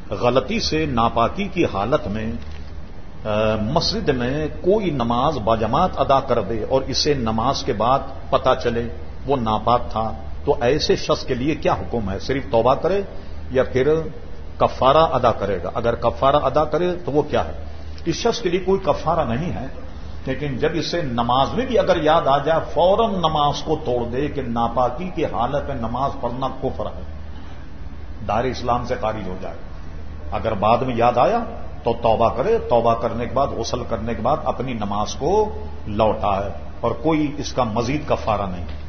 गलती से नापाकी की हालत में मस्जिद में कोई नमाज बाजमात अदा कर दे और इसे नमाज के बाद पता चले वो नापाक था, तो ऐसे शख्स के लिए क्या हुक्म है? सिर्फ तौबा करे या फिर कफारा अदा करेगा? अगर कफारा अदा करे तो वो क्या है? इस शख्स के लिए कोई कफारा नहीं है, लेकिन जब इसे नमाज में भी अगर याद आ जाए फौरन नमाज को तोड़ दे कि नापाकी की हालत में नमाज पढ़ना कुफ्र है, दायरे इस्लाम से खारिज हो जाए। अगर बाद में याद आया तो तौबा करे, तौबा करने के बाद गुस्ल करने के बाद अपनी नमाज को लौटाए और कोई इसका मजीद कफारा नहीं।